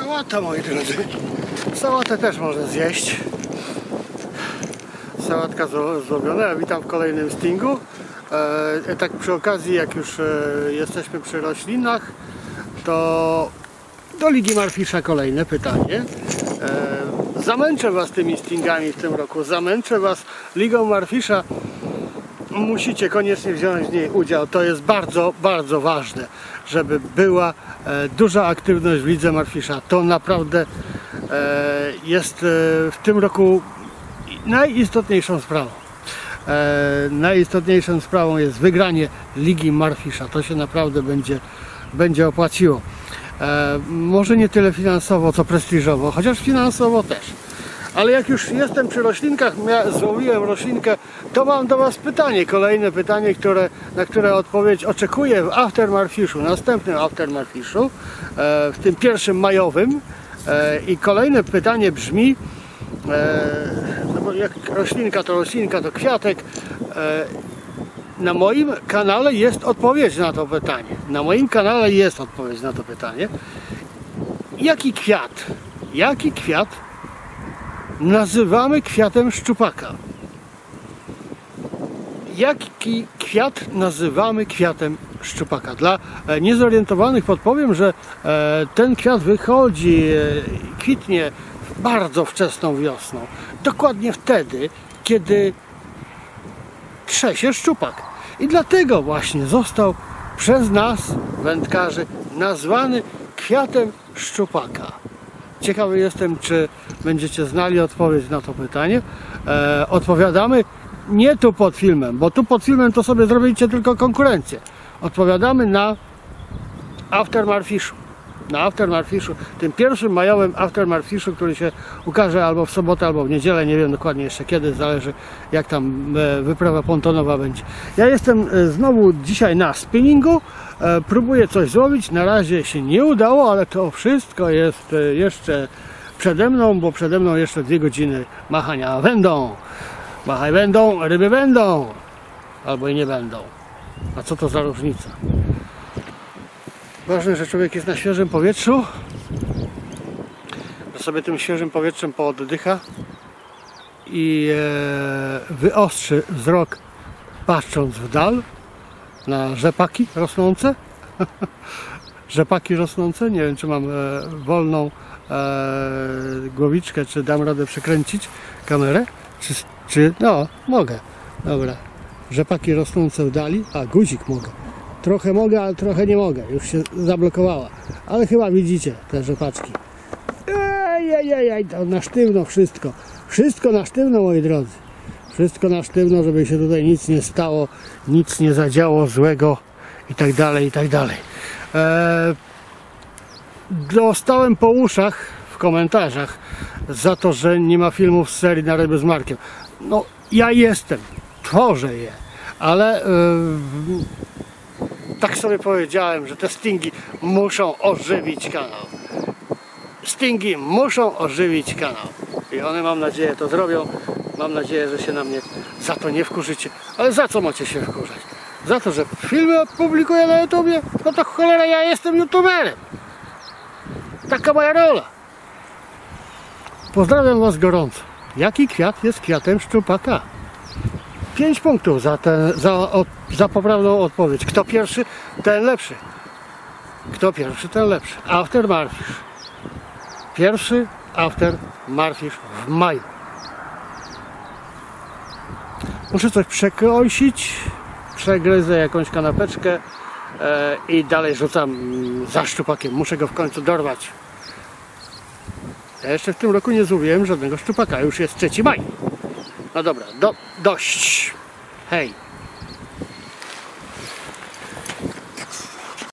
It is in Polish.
Sałata, moi drodzy. Sałatę też można zjeść. Sałatka zrobiona. Ja witam w kolejnym Stingu. Tak przy okazji, jak już jesteśmy przy roślinach, to do Ligi Marfisza kolejne pytanie. Zamęczę Was tymi Stingami w tym roku. Zamęczę Was Ligą Marfisza. Musicie koniecznie wziąć w niej udział. To jest bardzo, bardzo ważne, żeby była duża aktywność w Lidze Marfisza. To naprawdę jest w tym roku najistotniejszą sprawą. Najistotniejszą sprawą jest wygranie Ligi Marfisza. To się naprawdę będzie opłaciło. Może nie tyle finansowo, co prestiżowo, chociaż finansowo też. Ale jak już jestem przy roślinkach, złowiłem roślinkę, to mam do Was pytanie, kolejne pytanie, na które odpowiedź oczekuję w Aftermarfiszu, następnym Aftermarfiszu, w tym pierwszym majowym. I kolejne pytanie brzmi, no bo jak roślinka to kwiatek, na moim kanale jest odpowiedź na to pytanie. Na moim kanale jest odpowiedź na to pytanie. Jaki kwiat nazywamy kwiatem szczupaka? Jaki kwiat nazywamy kwiatem szczupaka? Dla niezorientowanych podpowiem, że ten kwiat kwitnie bardzo wczesną wiosną. Dokładnie wtedy, kiedy trzesie szczupak. I dlatego właśnie został przez nas, wędkarzy, nazwany kwiatem szczupaka. Ciekawy jestem, czy będziecie znali odpowiedź na to pytanie. Odpowiadamy nie tu pod filmem, bo tu pod filmem to sobie zrobicie tylko konkurencję. Odpowiadamy na Aftermarfiszu. Na Aftermarfiszu, tym pierwszym majowym Aftermarfiszu, który się ukaże albo w sobotę, albo w niedzielę, nie wiem dokładnie jeszcze kiedy, zależy jak tam wyprawa pontonowa będzie. Ja jestem znowu dzisiaj na spinningu, próbuję coś złowić, na razie się nie udało, ale to wszystko jest jeszcze przede mną, bo przede mną jeszcze 2 godziny machania wędą. Machaj wędą, ryby będą, albo i nie będą. A co to za różnica? Ważne, że człowiek jest na świeżym powietrzu, że sobie tym świeżym powietrzem pooddycha i wyostrzy wzrok, patrząc w dal na rzepaki rosnące. Rzepaki rosnące, nie wiem, czy mam wolną głowiczkę, czy dam radę przekręcić kamerę, no, mogę, dobra. Rzepaki rosnące w dali, guzik mogę. Trochę mogę, ale trochę nie mogę. Już się zablokowała. Ale chyba widzicie te rzepaczki. To na sztywno wszystko. Wszystko na sztywno, moi drodzy. Wszystko na sztywno, żeby się tutaj nic nie stało, nic nie zadziało złego i tak dalej, i tak dalej. Dostałem po uszach w komentarzach za to, że nie ma filmów z serii na ryby z Markiem. No, ja jestem. Tworzę je. Ale tak sobie powiedziałem, że te Stingi muszą ożywić kanał. Stingi muszą ożywić kanał. I one, mam nadzieję, to zrobią. Mam nadzieję, że się na mnie za to nie wkurzycie. Ale za co macie się wkurzać? Za to, że filmy publikuję na YouTubie? No to cholera, ja jestem YouTuberem. Taka moja rola. Pozdrawiam Was gorąco. Jaki kwiat jest kwiatem szczupaka? 5 punktów za poprawną odpowiedź. Kto pierwszy, ten lepszy. Kto pierwszy, ten lepszy. Aftermarfisz. Pierwszy Aftermarfisz w maju. Muszę coś przekąsić. Przegryzę jakąś kanapeczkę i dalej rzucam za szczupakiem. Muszę go w końcu dorwać. Ja jeszcze w tym roku nie złowiłem żadnego szczupaka. Już jest 3 maj. No dobra, dość. Hej.